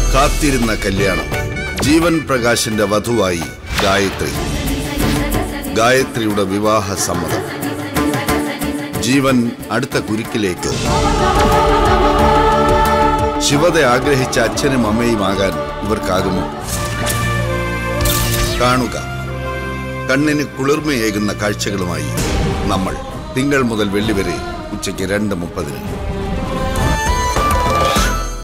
കാത്തിരുന്ന കല്യാണം. ജീവൻ പ്രകാശിന്റെ വധുവായി ഗായത്രി. ഗായത്രിയുടെ വിവാഹ സമ്മതം. ജീവൻ അടുത്ത കുരുക്കിലേക്ക്. ശിവത ആഗ്രഹിച്ച അച്ഛനും അമ്മയുമാകാൻ ഇവർക്കാകുമോ? കാണുക. കണ്ണിന് കുളിർമയേകുന്ന കാഴ്ചകളുമായി നമ്മൾ തിങ്കൾ മുതൽ വെള്ളി വരെ ഉച്ചയ്ക്ക് 2:30.